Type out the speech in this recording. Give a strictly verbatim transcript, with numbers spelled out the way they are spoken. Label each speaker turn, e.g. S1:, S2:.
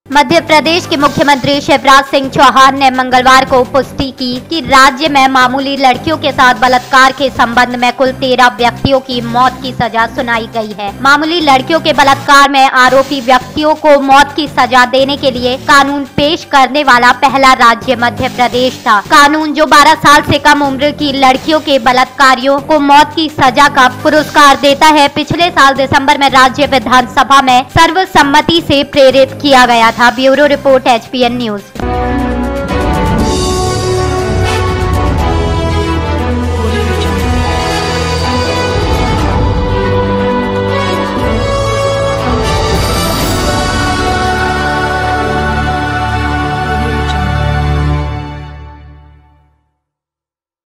S1: मध्य प्रदेश के मुख्यमंत्री शिवराज सिंह चौहान ने मंगलवार को पुष्टि की कि राज्य में मामूली लड़कियों के साथ बलात्कार के संबंध में कुल तेरह व्यक्तियों की मौत की सजा सुनाई गई है। मामूली लड़कियों के बलात्कार में आरोपी व्यक्तियों को मौत की सजा देने के लिए कानून पेश करने वाला पहला राज्य मध्य प्रदेश था। कानून जो बारह साल से कम उम्र की लड़कियों के बलात्कारियों को मौत की सजा का पुरस्कार देता है, पिछले साल दिसंबर में राज्य विधानसभा में सर्वसम्मति से प्रेरित किया गया था। Bureau report H P N news.